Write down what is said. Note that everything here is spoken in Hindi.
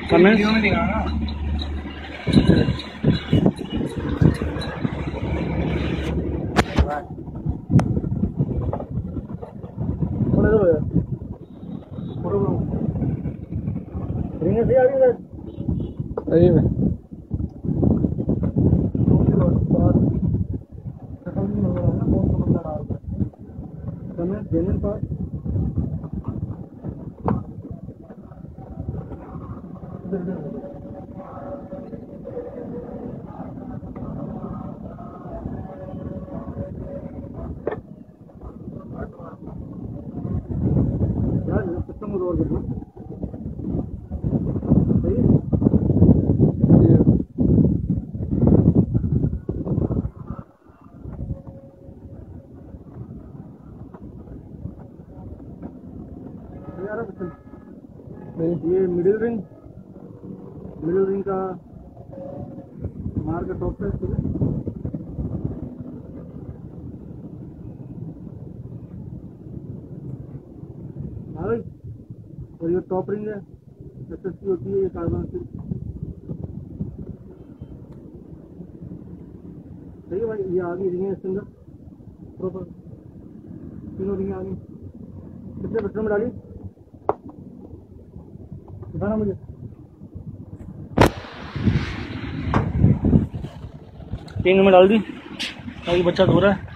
वीडियो में दिखा ना। ये मिडिल रिंग का मार का टॉप पे और ये टॉप रिंग है, SSC होती है, ये कार्बन की। सही है भाई, ये आगे रिंग है इसके अंदर प्रॉपर, तीनों रिंग आगे। कितने पेट्रोल में डाली बताना मुझे। 3 में डाल दी, अभी बच्चा धो रहा है।